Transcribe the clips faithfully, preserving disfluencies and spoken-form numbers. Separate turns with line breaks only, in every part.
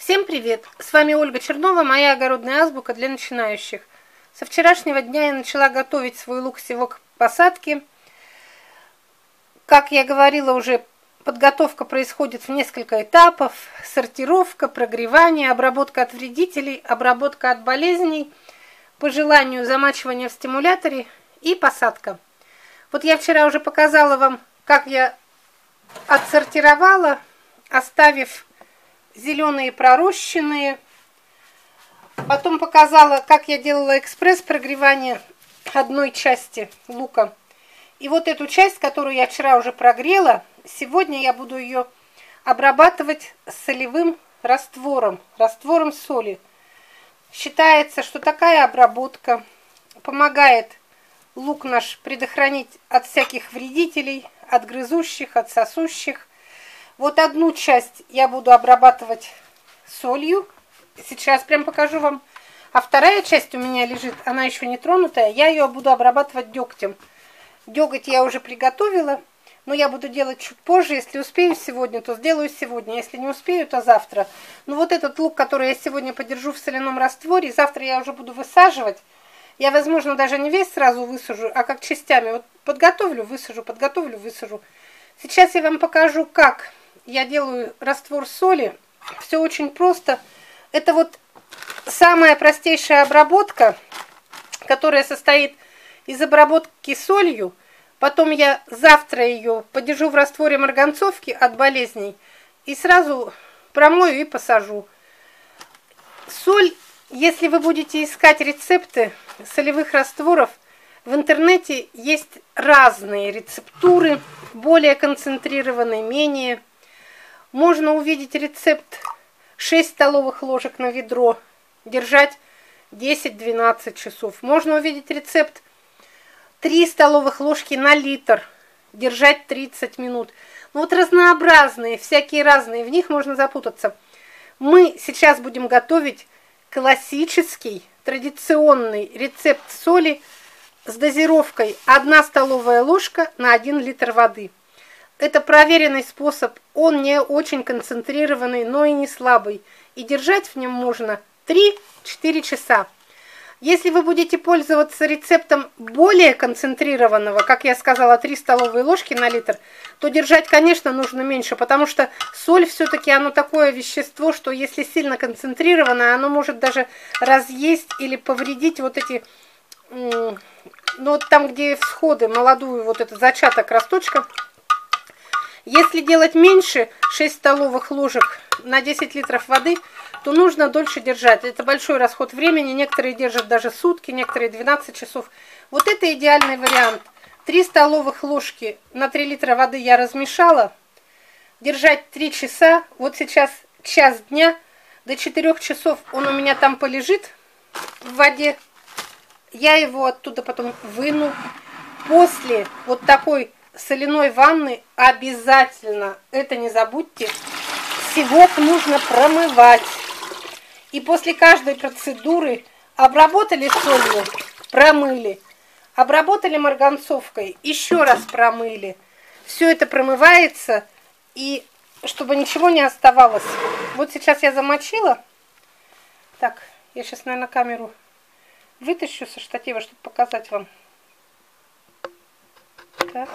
Всем привет! С вами Ольга Чернова, моя огородная азбука для начинающих. Со вчерашнего дня я начала готовить свой лук всего к посадке. Как я говорила уже, подготовка происходит в несколько этапов. Сортировка, прогревание, обработка от вредителей, обработка от болезней, по желанию замачивание в стимуляторе и посадка. Вот я вчера уже показала вам, как я отсортировала, оставив зеленые пророщенные. Потом показала, как я делала экспресс прогревание одной части лука. И вот эту часть, которую я вчера уже прогрела, сегодня я буду ее обрабатывать солевым раствором, раствором соли. Считается, что такая обработка помогает лук наш предохранить от всяких вредителей, от грызущих, от сосущих. Вот одну часть я буду обрабатывать солью. Сейчас прям покажу вам. А вторая часть у меня лежит, она еще не тронутая. Я ее буду обрабатывать дегтем. Деготь я уже приготовила, но я буду делать чуть позже. Если успею сегодня, то сделаю сегодня. Если не успею, то завтра. Но вот этот лук, который я сегодня подержу в соляном растворе, завтра я уже буду высаживать. Я, возможно, даже не весь сразу высажу, а как частями. Вот подготовлю, высажу, подготовлю, высажу. Сейчас я вам покажу, как я делаю раствор соли. Все очень просто. Это вот самая простейшая обработка, которая состоит из обработки солью. Потом я завтра ее подержу в растворе марганцовки от болезней и сразу промою и посажу. Соль, если вы будете искать рецепты солевых растворов, в интернете есть разные рецептуры, более концентрированные, менее. Можно увидеть рецепт шесть столовых ложек на ведро, держать десять-двенадцать часов. Можно увидеть рецепт три столовых ложки на литр, держать тридцать минут. Ну вот разнообразные, всякие разные, в них можно запутаться. Мы сейчас будем готовить классический, традиционный рецепт соли с дозировкой одна столовая ложка на один литр воды. Это проверенный способ, он не очень концентрированный, но и не слабый. И держать в нем можно три-четыре часа. Если вы будете пользоваться рецептом более концентрированного, как я сказала, три столовые ложки на литр, то держать, конечно, нужно меньше, потому что соль все-таки оно такое вещество, что если сильно концентрированное, оно может даже разъесть или повредить вот эти, ну вот там, где всходы, молодую, вот этот зачаток росточка. Если делать меньше, шесть столовых ложек на десять литров воды, то нужно дольше держать. Это большой расход времени. Некоторые держат даже сутки, некоторые двенадцать часов. Вот это идеальный вариант. три столовых ложки на три литра воды я размешала. Держать три часа. Вот сейчас час дня. До четырёх часов он у меня там полежит в воде. Я его оттуда потом выну. После вот такой соляной ванны обязательно, это не забудьте, сивок нужно промывать. И после каждой процедуры обработали солью, промыли, обработали марганцовкой, еще раз промыли. Все это промывается, и чтобы ничего не оставалось. Вот сейчас я замочила. Так, я сейчас, наверное, камеру вытащу со штатива, чтобы показать вам. Так.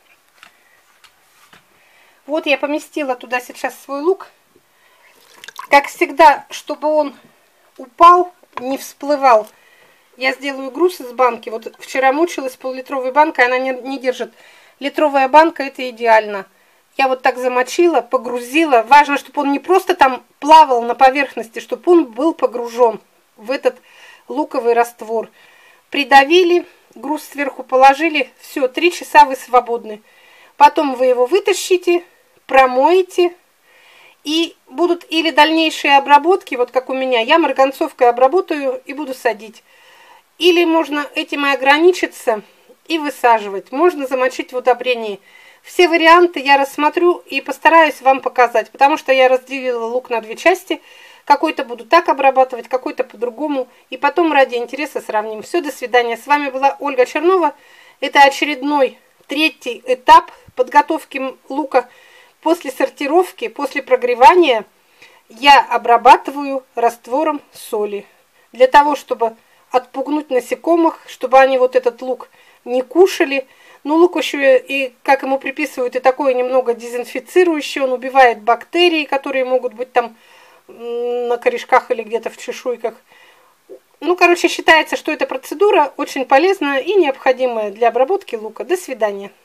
Вот я поместила туда сейчас свой лук. Как всегда, чтобы он упал, не всплывал, я сделаю груз из банки. Вот вчера мучилась пол-литровой банкой, она не, не держит. Литровая банка — это идеально. Я вот так замочила, погрузила. Важно, чтобы он не просто там плавал на поверхности, чтобы он был погружен в этот луковый раствор. Придавили, груз сверху положили. Все, три часа вы свободны. Потом вы его вытащите, промоете, и будут или дальнейшие обработки, вот как у меня, я марганцовкой обработаю и буду садить. Или можно этим и ограничиться и высаживать. Можно замочить в удобрении. Все варианты я рассмотрю и постараюсь вам показать, потому что я разделила лук на две части. Какой-то буду так обрабатывать, какой-то по-другому. И потом ради интереса сравним. Все, до свидания. С вами была Ольга Чернова. Это очередной третий этап подготовки лука после сортировки, после прогревания. я обрабатываю раствором соли. Для того, чтобы отпугнуть насекомых, чтобы они вот этот лук не кушали. Но лук еще и, как ему приписывают, и такое немного дезинфицирующее, он убивает бактерии, которые могут быть там на корешках или где-то в чешуйках. Ну, короче, считается, что эта процедура очень полезная и необходимая для обработки лука. До свидания.